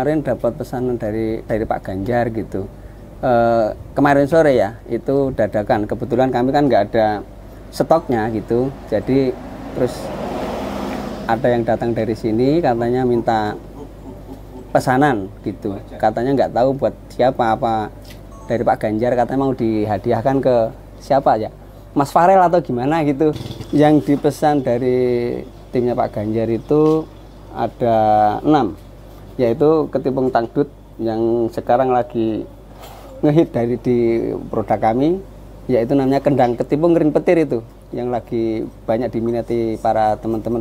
kemarin dapat pesanan dari Pak Ganjar gitu. Kemarin sore ya, itu dadakan. Kebetulan kami kan nggak ada stoknya gitu. Jadi terus ada yang datang dari sini katanya minta pesanan gitu. Katanya nggak tahu buat siapa, apa dari Pak Ganjar, katanya mau dihadiahkan ke siapa ya, Mas Farel atau gimana gitu. Yang dipesan dari timnya Pak Ganjar itu ada 6, yaitu ketipung tangdut yang sekarang lagi ngehit di produk kami, yaitu namanya kendang ketipung ring petir, itu yang lagi banyak diminati para teman-teman,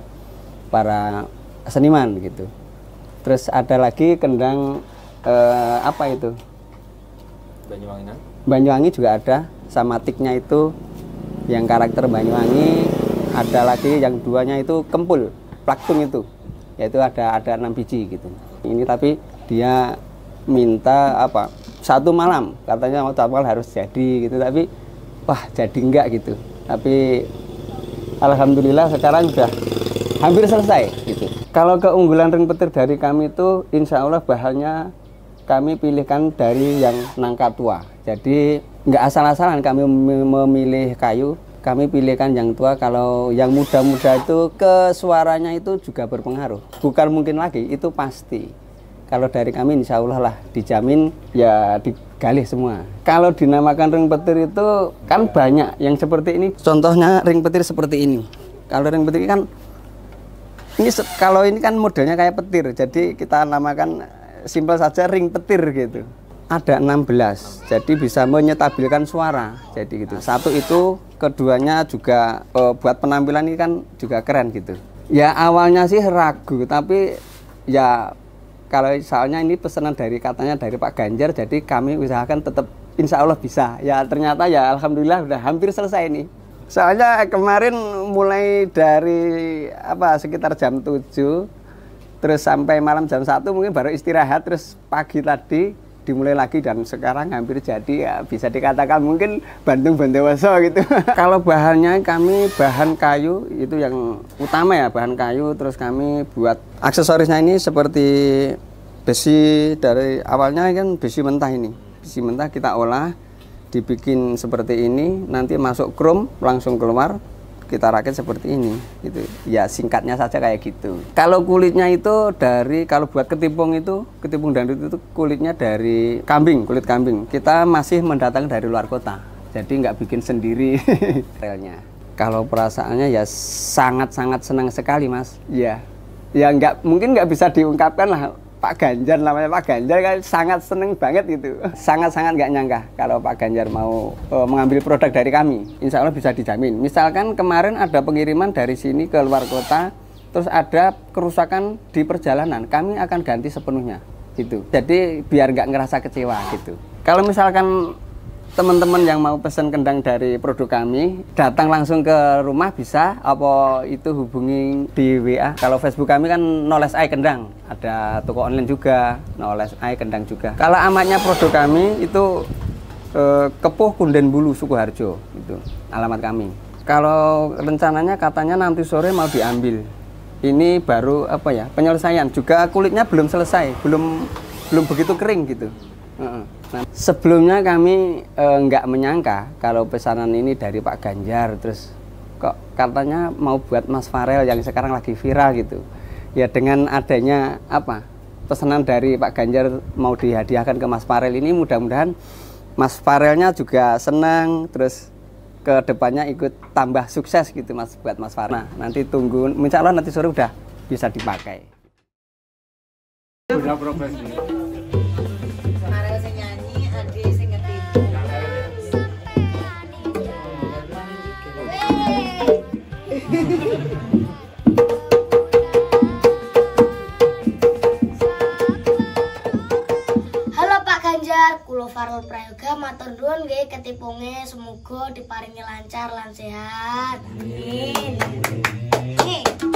para seniman gitu. Terus ada lagi kendang apa itu? Banyuwangi juga ada, sama tiknya itu yang karakter Banyuwangi. Ada lagi yang duanya itu kempul, plaktung itu, yaitu ada 6 biji gitu. Ini tapi dia minta apa? 1 malam, katanya mau awal harus jadi gitu, tapi wah jadi enggak gitu. Tapi alhamdulillah sekarang sudah hampir selesai gitu. Kalau keunggulan ring petir dari kami itu insya Allah bahannya kami pilihkan dari yang nangka tua. Jadi nggak asal-asalan kami memilih kayu, kami pilihkan yang tua. Kalau yang muda-muda itu ke suaranya itu juga berpengaruh. Bukan mungkin lagi, itu pasti. Kalau dari kami insya Allah lah dijamin ya digalih semua. Kalau dinamakan ring petir itu kan banyak yang seperti ini. Contohnya ring petir seperti ini. Kalau ring petir kan ini, kalau ini kan modelnya kayak petir, jadi kita namakan simpel saja ring petir gitu. Ada 16, jadi bisa menyetabilkan suara. Jadi gitu. Satu itu, keduanya juga buat penampilan ini kan juga keren gitu. Ya awalnya sih ragu, tapi ya kalau soalnya ini pesanan katanya dari Pak Ganjar, jadi kami usahakan tetap insya Allah bisa. Ya ternyata ya alhamdulillah udah hampir selesai nih. Soalnya kemarin mulai dari sekitar jam 7 terus sampai malam jam 1 mungkin baru istirahat, terus pagi tadi dimulai lagi dan sekarang hampir jadi, ya bisa dikatakan mungkin Bandung Bondowoso gitu. Kalau bahannya kami bahan kayu itu yang utama ya, bahan kayu. Terus kami buat aksesorisnya ini seperti besi, dari awalnya kan besi mentah ini. Besi mentah kita olah, dibikin seperti ini, nanti masuk krom langsung keluar, kita rakit seperti ini gitu. Ya singkatnya saja kayak gitu. Kalau kulitnya itu dari, kalau buat ketipung itu, ketipung dangdut itu kulitnya dari kambing, kulit kambing. Kita masih mendatang dari luar kota, jadi nggak bikin sendiri relnya. Kalau perasaannya ya sangat-sangat senang sekali Mas. Ya mungkin nggak bisa diungkapkan lah. Pak Ganjar, namanya Pak Ganjar kan sangat seneng banget gitu. Sangat-sangat nggak nyangka kalau Pak Ganjar mau mengambil produk dari kami. Insya Allah bisa dijamin. Misalkan kemarin ada pengiriman dari sini ke luar kota, terus ada kerusakan di perjalanan, kami akan ganti sepenuhnya gitu. Jadi biar nggak ngerasa kecewa gitu. Kalau misalkan teman-teman yang mau pesan kendang dari produk kami, datang langsung ke rumah bisa, apa itu hubungi di WA. Kalau Facebook kami kan Knowledge Eye Kendang, ada toko online juga, Knowledge Eye Kendang juga. Kalau amatnya produk kami itu Kepuh Kunden Bulu Sukoharjo, itu alamat kami. Kalau rencananya katanya nanti sore mau diambil. Ini baru penyelesaian, juga kulitnya belum selesai, belum begitu kering gitu. Nah, sebelumnya kami nggak menyangka kalau pesanan ini dari Pak Ganjar, terus kok katanya mau buat Mas Farel yang sekarang lagi viral gitu. Ya dengan adanya pesanan dari Pak Ganjar mau dihadiahkan ke Mas Farel ini, mudah-mudahan Mas Farelnya juga senang, terus ke depannya ikut tambah sukses gitu Mas, buat Mas Farel. Nah, nanti tunggu, insya Allah nanti sore udah bisa dipakai. Halo Pak Ganjar, kulo Farel Prayoga matur nuwun nggih ketipunge, semoga diparingi lancar lan sehat. Amin.